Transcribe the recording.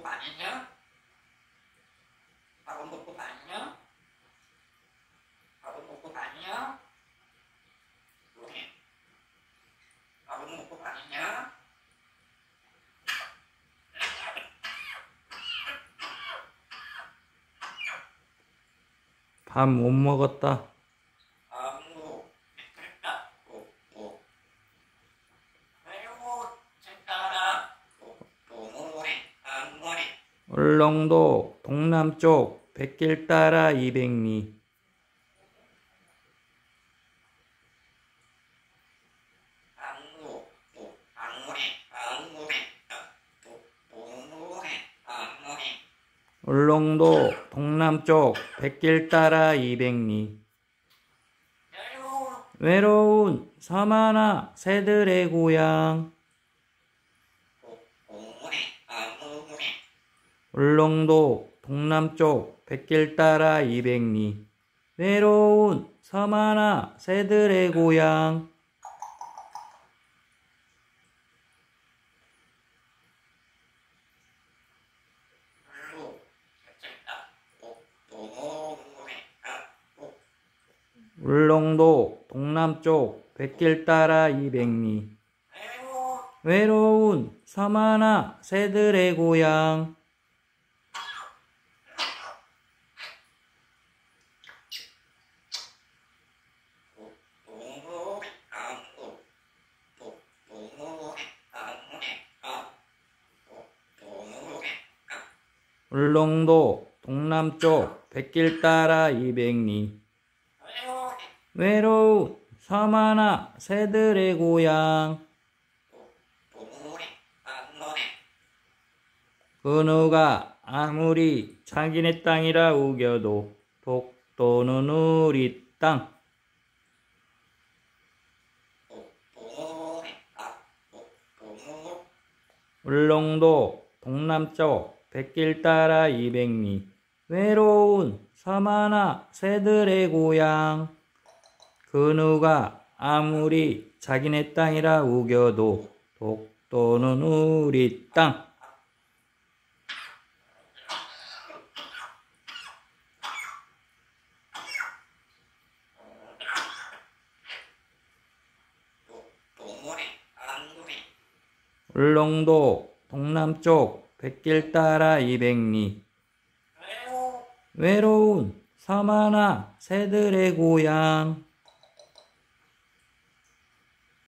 복 아니냐? 밥은 복 아니냐? 밥은 복 아니냐? 왜? 밥은 복 아니냐? 밥 못 먹었다. 아무 됐다. 매우 진짜라. 노노래 안노래. 울릉도 동남쪽 백길 따라 200리. 울릉도 동남쪽 백길 따라 200리. 외로운 서만아 새들의 고향. 울릉도 동남쪽 백길 따라 200리. 외로운 서만아 새들의 고향. 울릉도 동남쪽 백길 따라 200리. 외로운 서만아 새들의 고향. 울릉도 동남쪽 백길 따라 200리. 외로운 서만아 새들의 고향. 그 누가 아무리 자기네 땅이라 우겨도 독도는 우리 땅. 울릉도 동남쪽 백길 따라 200리. 외로운 서만아 새들의 고향. 그 누가 아무리 자기네 땅이라 우겨도 독도는 우리 땅. 울릉도 동남쪽 백길 따라 200리. 외로운 서만아 새들의 고향.